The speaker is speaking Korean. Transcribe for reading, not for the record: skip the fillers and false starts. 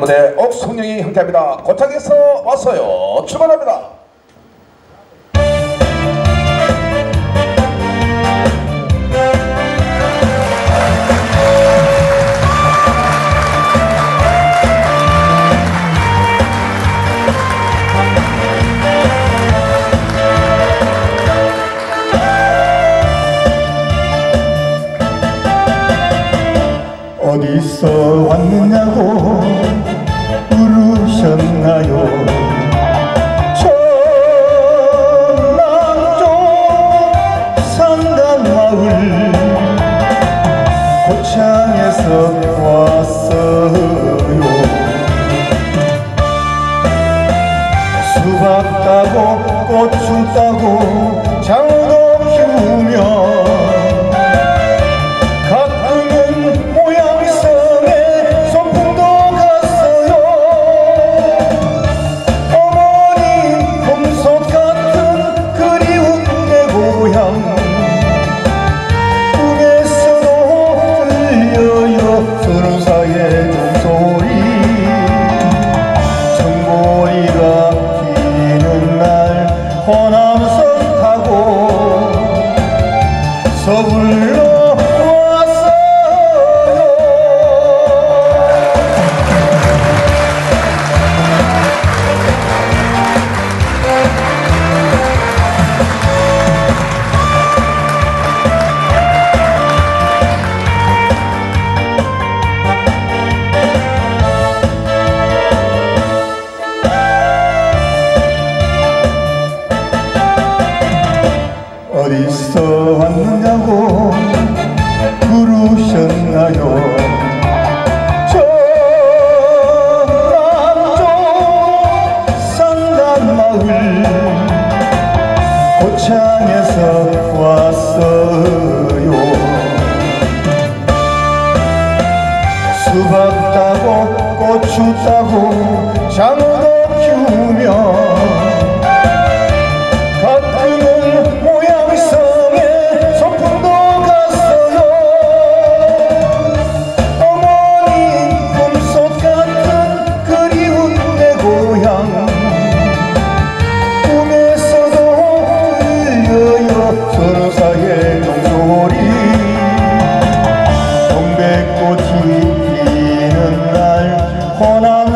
무대 옥성령이 형태합니다. 고창에서 왔어요. 출발합니다. 어디서 왔느냐고 물으셨나요? 전남쪽 산간마을 고창에서 왔어요. 수박 따고 고추 따고 장어도 키우며 호남선 타고 서울로 왔어요. 어디서 왔느냐고 물으셨나요? 전남쪽 산간마을 고창에서 왔어요. 수박 따고 고추 따고 장어도 키우며 서로 사이의 종소리 동백꽃이 피는 날 호남